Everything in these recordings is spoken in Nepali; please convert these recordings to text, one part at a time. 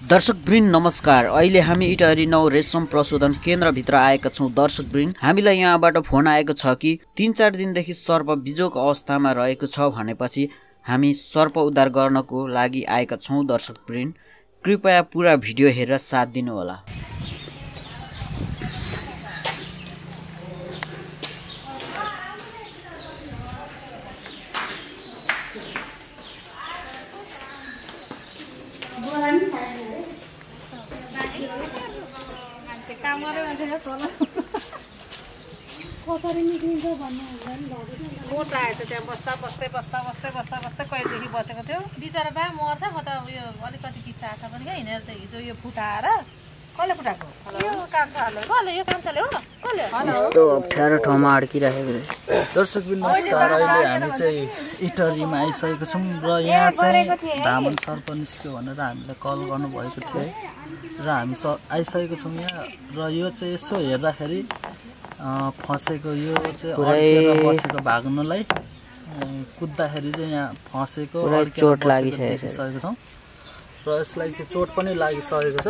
दर्शकवृन्द नमस्कार। अहिले हामी इटहरी 9 रेशम प्रशोधन केन्द्रभित्र आएका छौँ। दर्शकवृन्द, हामीलाई यहाँबाट फोन आएको छ कि 3-4 दिनदेखि सर्प बिजोग अवस्थामा रहेको छ भनेपछि हामी सर्प उद्धार गर्नको लागि आएका छौँ। दर्शकवृन्द, कृपया पुरा भिडियो हेरेर साथ दिनुहोला। कसरी निक्लिन्छ भन्ने कोट आएछ त्यहाँ बस्दै कहिलेदेखि बसेको थियो। बिचरा बा मर्छ म त उयो अलिकति किच्चा छ पनि क्या। हिँडेर त हिजो यो फुटाएर कसले फुटाएको? यो कान्छाले कसले यो कान्छाले हो कसले यस्तो अप्ठ्यारो ठाउँमा अड्किरहेको रहेछ। दर्शकवृन्द नमस्कार। अहिले हामी चाहिँ इटहरीमा आइसकेको छौँ र यहाँ चाहिँ धामन सर्प निस्क्यो भनेर हामीलाई कल गर्नुभएको थियो र हामी आइसकेको छौँ यहाँ। र यो चाहिँ यसो हेर्दाखेरि फसेको, यो चाहिँ अड्केर बसेको, भाग्नलाई कुद्दाखेरि चाहिँ यहाँ फसेको चोट लागिसकेको छौँ र यसलाई चाहिँ चोट पनि लागिसकेको छ।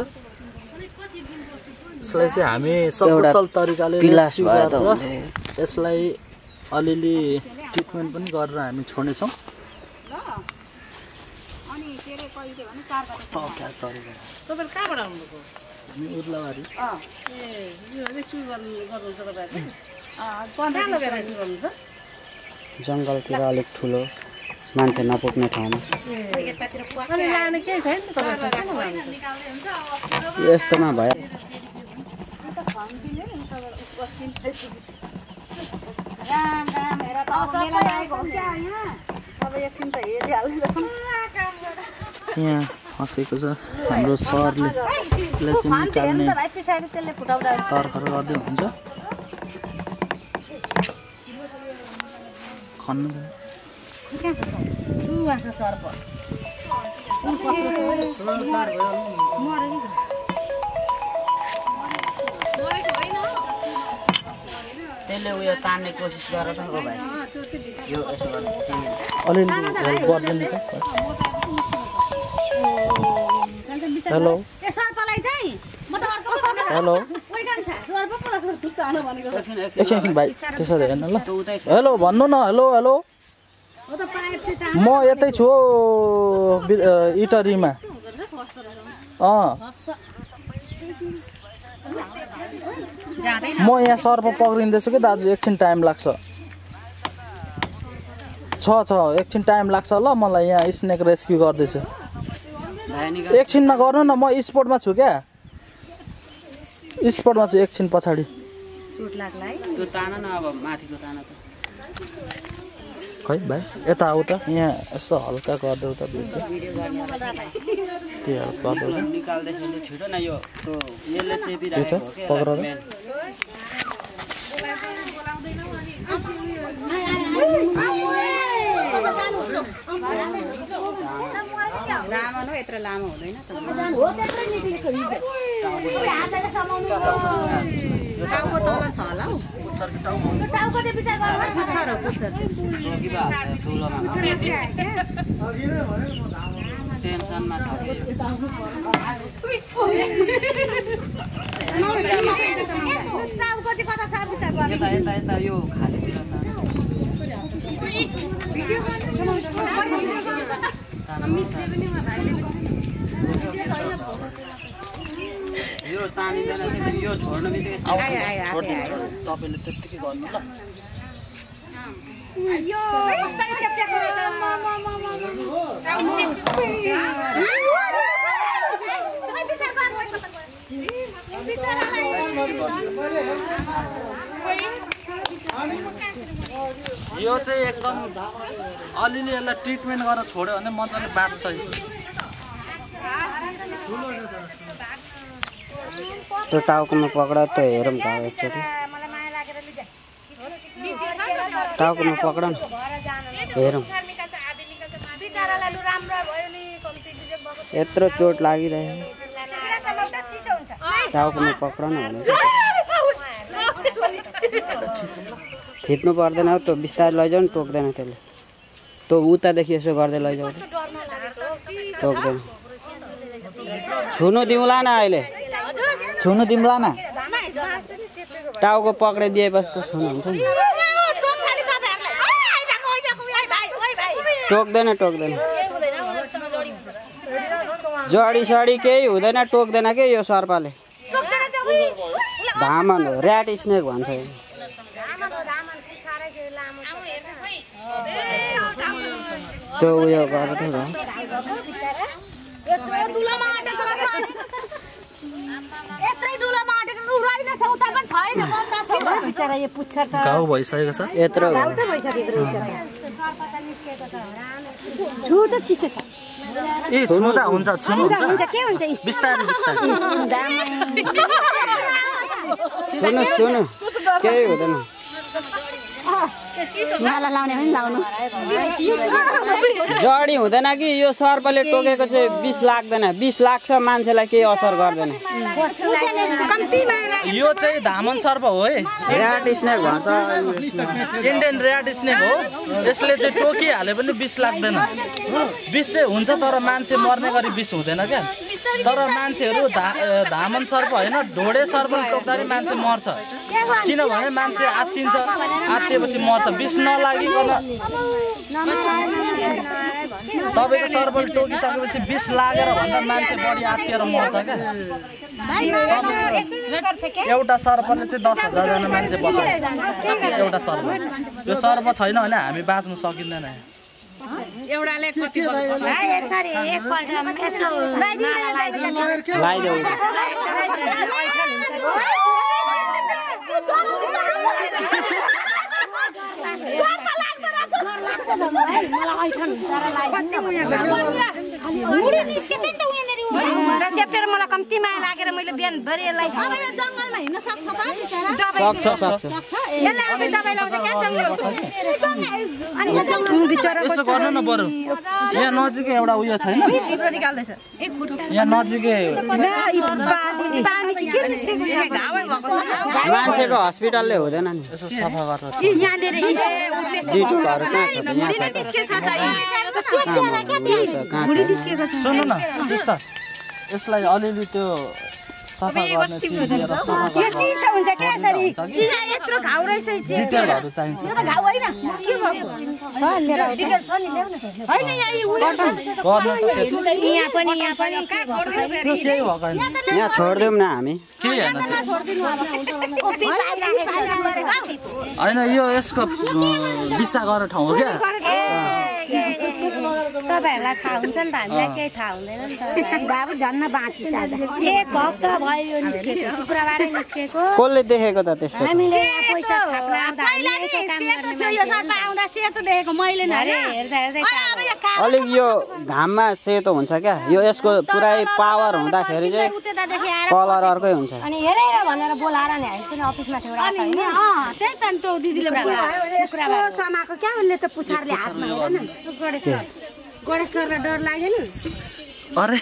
यसलाई चाहिँ हामी सकुशल तरिकाले रेस्क्यु गरेर यसलाई अलिअलि ट्रिटमेन्ट पनि गरेर हामी छोड्नेछौँ। तपाईले कहाँबाट आउनुभएको? हामी उर्लाबारी। यो रेस्क्यु गर्नुहुन्छ तपाईहरुले? कहाँ लगेर रेस्क्यु गर्नुहुन्छ? जङ्गलतिर अलिक ठुलो मान्छे नपुग्ने ठाउँमा। अनि लाने केही छैन नि तपाईहरुको? यस्तोमा भयो। राम राम हेर त मेला लागेको हो क्या यहाँ। अब एकछिन त हेरिहाल्दैछ। यहाँ फसेको छ हाम्रो सरले। यसलाई चाहिँ निकाल्ने पछाडि त्यसले फुटाउँदा तर्खर गर्दै हुन्छ। खन्नु सुवास सर्प त्यसले उयो तान्ने कोसिस गर त हो भाइ। यो यसो अलिअलि गर्दैन त। हेलो सर्पलाई चाहिँ म त अर्को हेलो कोही कान्छ सर्प पुरा फुटाउन भनेको एकछिन भाइ त्यसरी हेर्नु ल। हेलो भन्नु न। हेलो हेलो हो त पाइप चाहिँ म यतै छु इटहरीमा। म यहाँ सर्प पक्रिँदैछु कि दाजु, एकछिन टाइम लाग्छ। एकछिन टाइम लाग्छ ल। मलाई यहाँ स्नेक रेस्क्यु गर्दैछु। एकछिनमा गर्नु न, म स्पोर्टमा छु क्या। स्पोर्टमा छु, एकछिन पछाडि। चोट लाग्ला है त्यो तान न, अब माथिको तान त खै भाइ यता आऊ त। यहाँ यसो हल्का गरिदेऊ त भिडियो। त्यो हेल्प गरिदेऊ त। निकाल्दैछ छिटो न। यो त्यो यसले चेपिरहेको हो के पक्र लामो न यत्रो लामो हुँदैन त हो त्यत्रै निक्लेको हिजो हातले समाउनु टाउको तल छ होला हौ टाउको चाहिँ विचार गर्नु पुछर हो पुछर टेन्सनमा छ। टाउको चाहिँ कता छ विचार गर्नु। यता यो खालीतिर यो तानिँदैन, यो छोड्नु बित्तिकै तपाईँले त्यत्तिकै गर्नु ल। यो कसरी च्याप्च्याको रहेछ यो चाहिँ एकदम अलिअलि यसलाई ट्रिटमेन्ट गरेर छोड्यो भने मजाले बाँच्छ। त्यो टाउकोमा पक्रा त हेरौँ त एकचोटि। टाउकोमा पक्र न हेरौँ। यत्रो चोट लागिरहेको टाउकोमा पक्र न भनेको। खिच्नु पर्दैन हौ, त्यो बिस्तारै लैजाऊ न, टोक्दैन त्यसले। त्यो उतादेखि यसो गर्दै लैजाऊ, टोक्दैन। छुनु दिउँला न अहिले छुनु दिउँला न टाउको पक्रिदिएपछि त छुनु हुन्छ नि टोक्दैन जडी सडी केही हुँदैन टोक्दैन के यो सर्पले धामन हो ऱ्याट स्नेक भन्छ त्यो उयो गरेको थियो गाउँ भइसकेको छ यत्रो ए छुँदा हुन्छ छुनुहुन्छ बिस्तारै छुनु केही हुँदैन जडी हुँदैन कि यो सर्पले टोकेको चाहिँ विष लाग्दैन विष लाग्छ मान्छेलाई केही असर गर्दैन यो चाहिँ धामन सर्प हो है ऱ्याट स्नेक भन्छ इन्डियन ऱ्याट स्नेक हो यसले चाहिँ टोकिहाले पनि विष लाग्दैन विष चाहिँ हुन्छ तर मान्छे मर्ने गरी विष हुँदैन क्या तर मान्छेहरू धामन सर्प होइन ढोडे सर्पले टोक्दाखेरि मान्छे मर्छ किनभने मान्छे आत्तिन्छ आत्तिएपछि मर्छ विष नलागिकन तपाईँको सर्पले टोकिसकेपछि विष लागेर भन्दा मान्छे बढी आत्तिएर मर्छ क्या एउटा सर्पले चाहिँ 10,000 जना मान्छे बचाउँछ एउटा सर्प यो सर्प छैन भने हामी बाँच्न सकिँदैन एउटाले कति चेप्टेर मलाई कम्ती माया लागेर मैले बिहान भरि यसलाई अब यो जंगलमा हिँड्न सक्छ त बिचारा सक्छ यसले आफै दबाई लाउँछ क्या जंगल यसो गर्नु न बरु यहाँ नजिकै एउटा उयो छैन यहाँ नजिकै मान्छेको हस्पिटलले हुँदैन नि यसो सफा गरेर सुन्नु न सिस्टर यसलाई अलिअलि त्यो सफा गर्ने चिजहरु सफा गर्ने चिज हुन्छ के यसरी यत्रो घाउ रहेछ डिटेलहरु चाहिन्छ यो त घाउ होइन के भयो लिएर डिटेल छ नि ल्याउन हैन यहाँ पनि कहाँ छोड्दिनु फेरि यहाँ छोड्दिउँ न हामी के हैन छोड्दिनु अब कोपी पाइराखेको हैन यो यसको दिशा गर्ने ठाउँ हो क्या तपाईहरुलाई थाहा हुन्छ नि त हामीलाई केही थाहा हुँदैन नि त बाबु झन्न बाँची सादा एक हप्ता भयो यो निस्केको शुक्रबारै निस्केको कसले देखेको त त्यसको हामीले पैसा थाप्न आउँदा पहिला नि सेतो थियो यो सर्प आउँदा सेतो देखेको मैले नि हेर्दा अलिक यो घाममा सेतो हुन्छ क्या यो यसको पुरै पावर हुँदाखेरि चाहिँ कलर अर्कै हुन्छ अनि हेरेर भनेर बोलाएर नि हामी पनि अफिसमा थियो अनि त्यही त त्यो दिदीले शुक्रबार समाको क्या उनले त पुछारले हातमा हेर्न गणेशलाई डर लाग्दैन अरे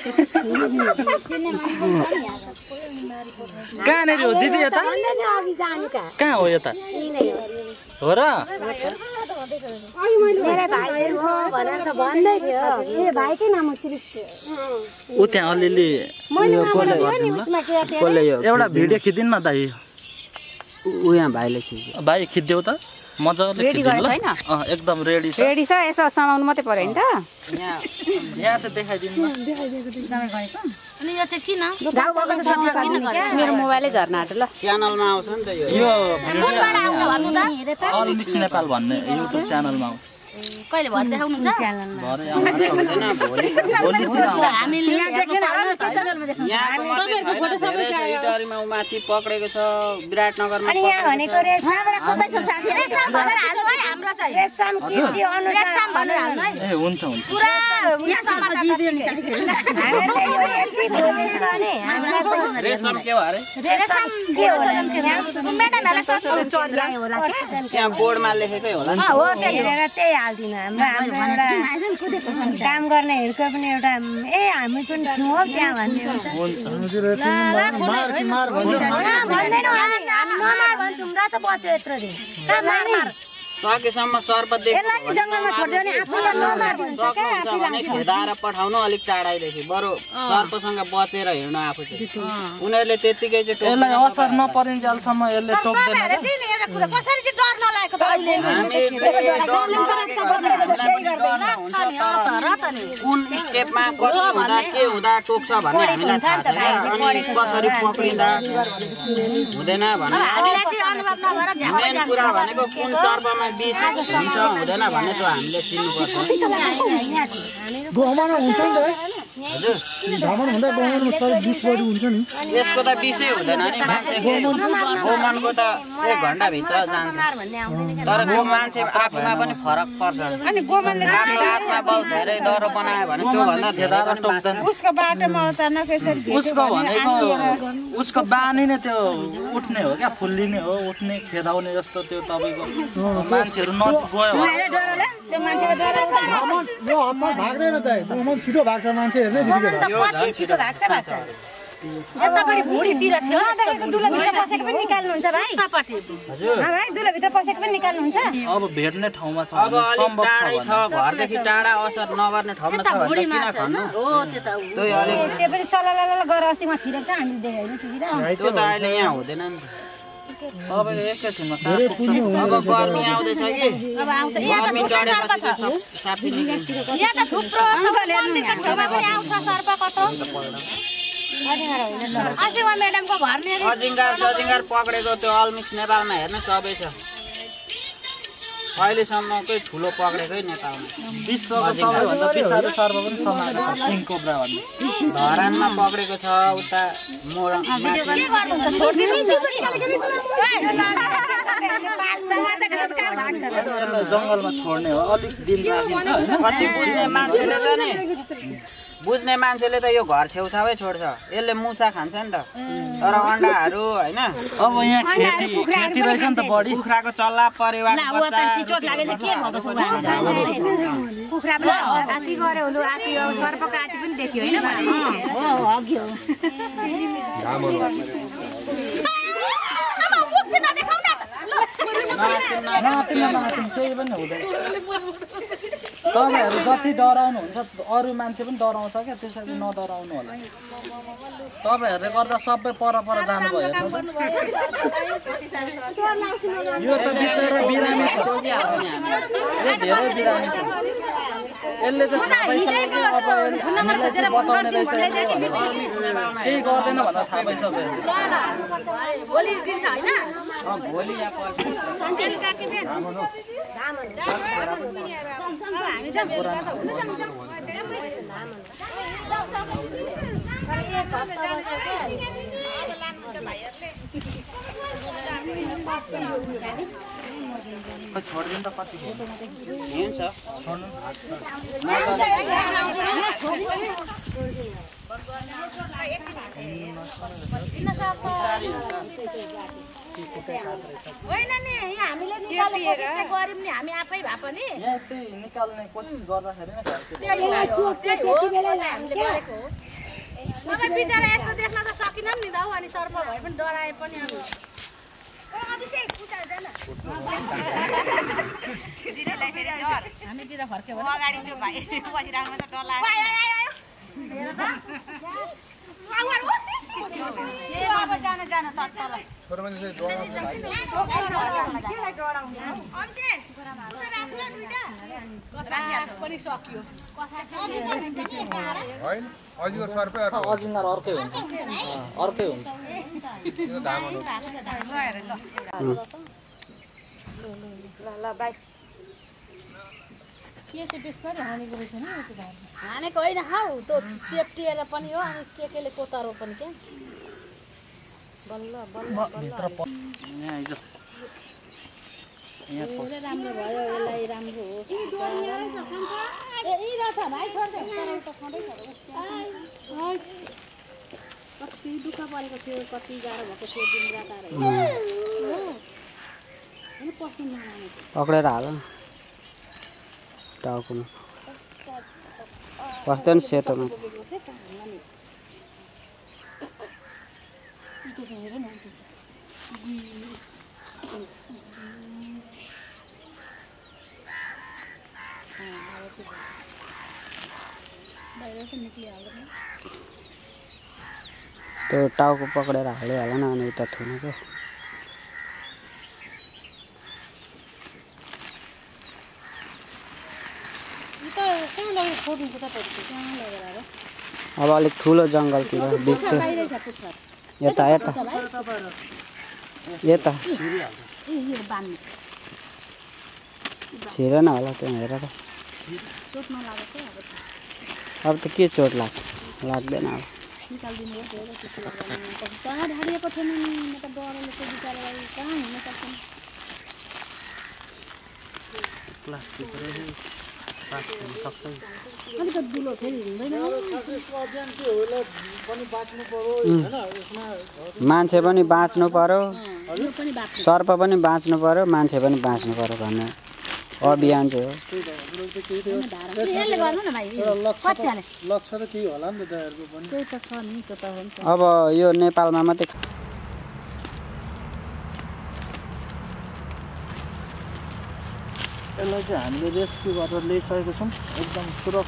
कहाँनिर हो दिदी यता कहाँ हो यता हो र मेरो भाइहरु हो भनेर त भन्दै थियो ए भाइकै नाम हो सृष्टि उ त्यहाँ अलिअलि एउटा भिडियो खिचिदिन न दाइ उ यहाँ भाइले खिच्यो भाइ खिचिदेऊ त मजाले खिचिदिनु ल एकदम रेडी छ रेडी छ यसो समाउनु मात्रै पर्यो नि त यहाँ चाहिँ देखाइदिनु अनि यो चाहिँ किन गाउँ भएको छ मेरो मोबाइलै झर्न आँट्यो ल च्यानलमा आउँछ नि त यो भिडियो अल मिक्स नेपाल भन्ने युट्युब च्यानलमा आउँछ कहिले भएर देखाउनुहुन्छ भरे हामीले यहाँ देखेन इटहरीमा माथि पक्रेको छ विराटनगरमा अनि यहाँ भनेको रेशमबाट कोही छ साथी रेशम भनेर हाल्नु है हाम्रो चाहिँ रेशम कृषि अनुसार रेशम भनेर हाल्नु है ए हुन्छ पुरा यहाँ समाचार हामीले यो यति बोलेको भने हामीलाई रेशम के हो अरे रेशम के हो म्याडमहरुलाई सोध्नु चढ्दै होला त्यहाँ बोर्डमा लेखेकै होला नि हो हेरेर त्यही हाल्दिन हाम्रो एउटा काम गर्नेहरूको पनि एउटा ए हामी पनि थियौँ हो त्यहाँ भन्ने भन्दैनौँ हामी नमार भन्छौँ र त बच्यो यत्रो दिन सकेसम्म सर्प यसलाई जङ्गलमा छोड्दियो भने आफूले नमार्दिन्छ क्या आफू भने खेदाएर पठाउनु अलिक टाढाइदेखि बरु सर्पसँग बचेर हिँड्नु आफू चाहिँ उनीहरूले त्यतिकै चाहिँ यसलाई असर नपरिन्जेलसम्म यसले टोक्दैन एउटा कुरा कसरी चाहिँ डर नलागेको त अहिले कुन स्टेपमा कति हुँदा के हुँदा टोक्छ भन्ने हामीलाई थाहा छैन अनि कसरी पक्रिँदा हुँदैन भन्ने हामीलाई चाहिँ अनुभव नभएर मेन कुरा भनेको कुन सर्पमा विष हुन्छ हुँदैन भन्ने चाहिँ हामीले चिन्नुपर्छ गहमामा हुन्छ नि त हजुर भ्रमण हुँदा गहमामा सबै विषहरू हुन्छ नि यसको त विषै हुँदैन नि मान्छेको गोमनको त 1 घण्टाभित्र जान्छ तर त्यो मान्छे आफूमा पनि फरक पर्छ अनि गोमनले आफ्नो हातमा बल धेरै डह्रो बनायो भने त्योभन्दा धेरै पनि टोक्दैन उसको बाटोमा अचानक यसरी उसको भनेको उसको बानी नै त्यो उठ्ने हो क्या फुल्लिने हो उठ्ने खेदाउने जस्तो त्यो तपाईँको मान्छेहरू नजिक गयो भने त्यो मान्छेको डर भ्रमण यो हदमा भाग्दैन त गहमान छिटो भाग्छ मान्छे हेर्ने कति छिटो भाग्छ यतापट्टि भुँडीतिर थियो दुलोभित्र पसेको पनि निकाल्नुहुन्छ भाइ भाइ दुलोभित्र पसेको पनि निकाल्नुहुन्छ अब भेट्ने ठाउँमा छ अब अलिक टाढै छ घरदेखि टाढा असर नगर्ने ठाउँमा छ भने किन खानु त्यही अलिक त्यो पनि सल्लाह गरेर अस्ति म छिरेको छ हामीले देखाइदिनु सुविधा त्यो त अहिले यहाँ हुँदैन नि तपाईँको एकैछिनमा अब गर्मी आउँदैछ कि अब आउँछ यहाँ त थुप्रै सर्प छ यहाँ त थुप्रो छ मन्दिरको छेउमा पनि आउँछ सर्प कत्रो अस्ति म म्याडमको घर मेरो अजिङ्गार पक्रेको त्यो अलमिक्स नेपालमा हेर्नु सबै छ अहिलेसम्मकै ठुलो पक्रेकै नेपालमा विश्वको सबैभन्दा विषालु सर्प पनि समाएको छ किङ कोब्रा भन्ने धरानमा पक्रेको छ उता जङ्गलमा छोड्ने हो अलिक दिन राखिन्छ कति बुझ्ने मान्छेले त यो घर छेउछाउै छोड्छ यसले मुसा खान्छ नि त तर अन्डाहरू होइन अब यहाँ खेती रहेछ नि त बढी कुखुराको चल्ला परिवार कुखुरा पनि आती गऱ्यो हुनु आती सर्पको आती पनि देख्यो होइन हग्यो केही पनि हुँदैन तपाईँहरू जति डराउनुहुन्छ अरू मान्छे पनि डराउँछ क्या त्यसरी नडराउनु होला तपाईँहरूले गर्दा सबै पर जानुभयो यो त बिचरा बिरामी छ यो धेरै बिरामी छ यसले त थाहा पाइसक्यो अब हामीलाई चाहिँ बचाउने रहेछ केही गर्दैन भनेर थाहा पाइसक्यो भोलि दिन्छ होइन भोलि यहाँ छोडिदिनु त कति हिँड्छ छोड्नु होइन नि यहाँ हामीले निकालेको चाहिँ गऱ्यौँ नि हामी आफै भए पनि यहाँ त्यही निकाल्ने कोसिस गर्दाखेरि नै त्यही हो हामीले गरेको हो तपाईँ बिचरा यस्तो देख्न त सकिनँ नि त हौ अनि सर्प भए पनि डराए पनि अब हामीतिर फर्क्यो भने अगाडि त्यो भाइ बसिराख्नु त डर लाग्यो अब जान तत्तल पनि सक्यो अजिङ्गर अर्कै हुन्छ अर्कै हुन्छ हानेको होइन हौ त्यो चेप्टिएर पनि हो अनि केले कोतारो पनि क्या बल्ल बल्ल राम्रो भयो यसलाई राम्रो होस् कति दुःख परेको थियो कति गाह्रो भएको थियो दिन रात पस्नु पक्रेर हाल टाउकोमा बस्दैन सेतोमा त्यो टाउको पक्रेर हालिहाल न अनि उता थुन क्या अब अलिक ठुलो जङ्गलतिर यता यता यता छिरेन होला त्यहाँ हेर त अब त के चोट लाग्दैन अब मान्छे पनि बाँच्नु पर्यो सर्प पनि बाँच्नु पर्यो मान्छे पनि बाँच्नु पर्यो भन्ने अभियान चाहिँ हो लक्ष्य त केही होला नि त अब यो नेपालमा मात्रै यसलाई चाहिँ हामीले रेस्क्यु गरेर ल्याइसकेको छौँ एकदम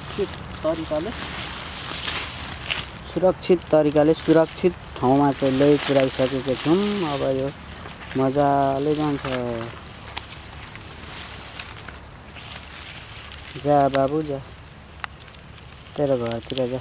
सुरक्षित ठाउँमा चाहिँ ल्याइ पुऱ्याइसकेको छौँ अब यो मजाले जान्छ जा बाबु जा तेरो घरतिर जा